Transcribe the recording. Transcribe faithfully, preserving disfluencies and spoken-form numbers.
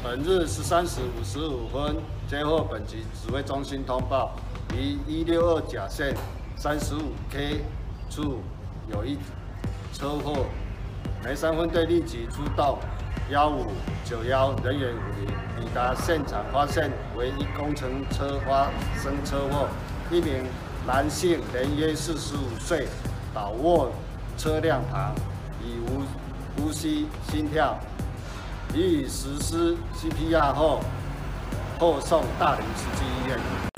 本日十三时五十五分，接获本局指挥中心通报，于一六二甲线三十五 K 处有一车祸，梅山分队立即出动一五九一人员五名，抵达现场发现为一工程车发生车祸，一名男性年约四十五岁，倒卧车辆旁，已无呼吸、心跳。 予以实施 C P R 后，后送大林慈济医院。